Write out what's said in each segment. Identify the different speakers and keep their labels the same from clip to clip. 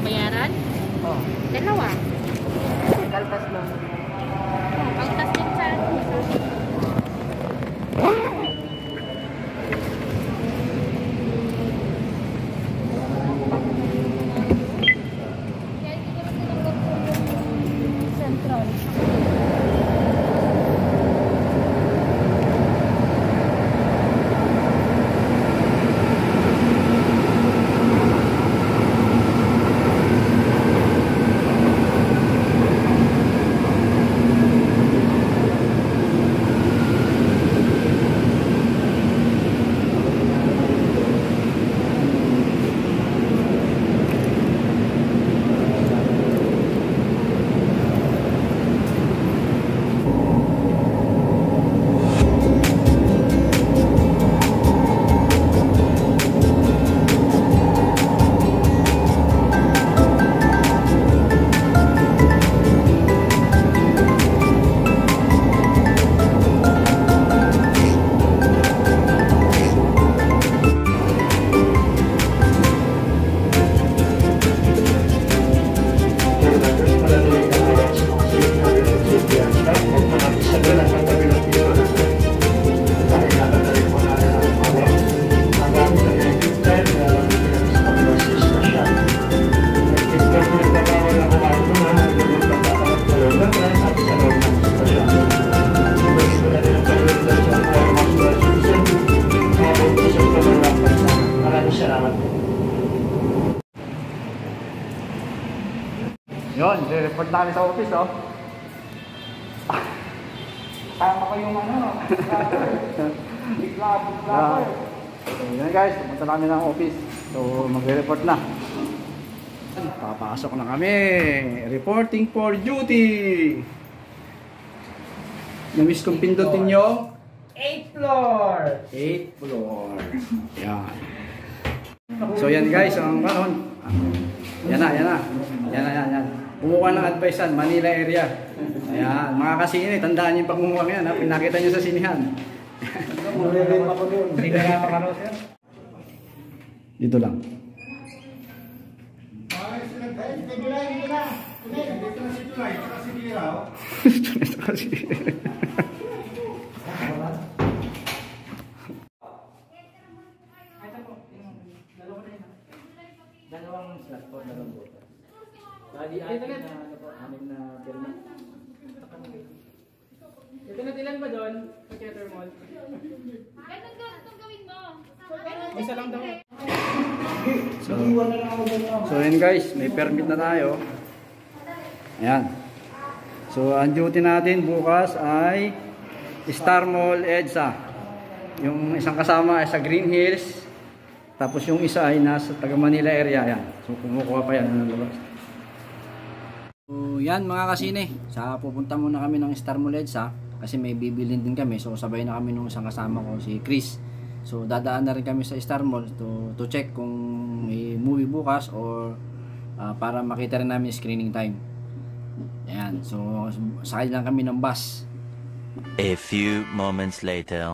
Speaker 1: bayaran?
Speaker 2: Oh.
Speaker 1: Dalawa.
Speaker 2: Kaltas lang.
Speaker 1: Oh, pagtas din sa akin. Central.
Speaker 3: Yun, report namin sa office, oh.
Speaker 2: Tama ko yung ano. Bigla.
Speaker 3: So, yun guys, pumunta namin ng office. So, magre-report na. Papasok na kami. Reporting for duty. Namiss kong pindutin yung
Speaker 2: 8th floor.
Speaker 3: 8th floor. Yan. So, yan guys, ang kanon. Yan na. Kumuha ng advicean, Manila area. Ayan, mga kasini, tandaan niyo yung pagmumuha yan, ha? Pinakita niyo sa sinihan.
Speaker 2: Hindi ka nakakaro, sir?
Speaker 3: Dito lang.
Speaker 2: Dalawang slot po, dalawang boto.
Speaker 3: Tadi atin na anim na permit.
Speaker 4: Ito natilan ba doon? Sa Keter Mall?
Speaker 1: Ganun gawin mo.
Speaker 4: Isa lang daw.
Speaker 3: So yun guys, may permit na tayo. Ayan. So ang duty natin bukas ay Star Mall EDSA. Yung isang kasama ay sa Green Hills. Tapos yung isa ay nasa taga Manila area. Ayan. So kumukuha pa yan ng labas. So yan mga kasine, pupunta muna kami ng Star Mall EDSA kasi may bibilin din kami. So sabay na kami nung isang kasama ko, si Chris. So dadaan na rin kami sa Star Mall to check kung may movie bukas or para makita rin namin screening time. Ayan, so sakay lang kami ng bus.
Speaker 5: A few moments later.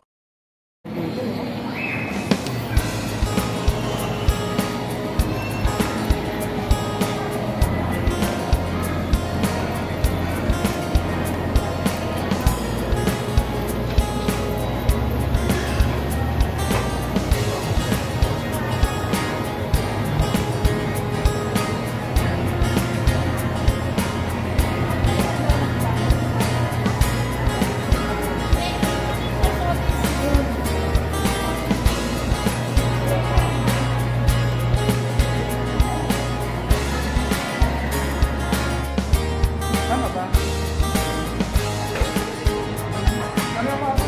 Speaker 2: Tama ba? Ano ba?